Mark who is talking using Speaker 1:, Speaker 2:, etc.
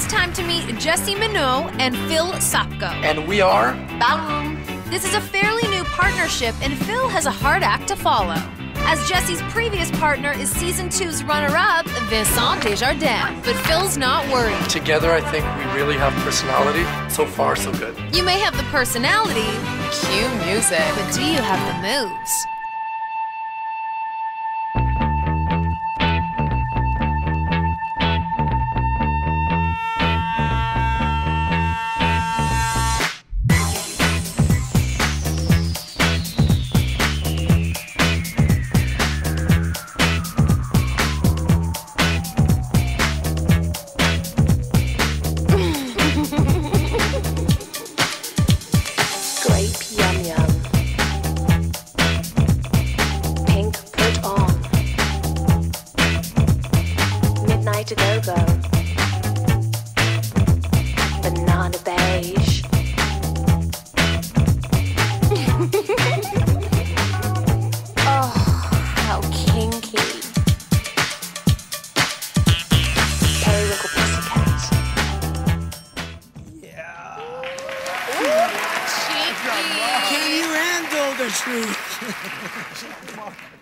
Speaker 1: it's time to meet Jessie Mineau and Szopko.
Speaker 2: And we are
Speaker 1: Ballroom. This is a fairly new partnership, and Phil has a hard act to follow, as Jessie's previous partner is Season 2's runner-up, Vincent Desjardins. But Phil's not worried.
Speaker 2: together. I think we really have personality. So far, so good.
Speaker 1: You may have the personality,
Speaker 3: Cue music.
Speaker 1: but do you have the moves?
Speaker 4: Grape yum yum. Pink put on. Midnight go go. Banana beige. Oh, how kinky. Periwinkle pussycat.
Speaker 5: Can you handle the truth?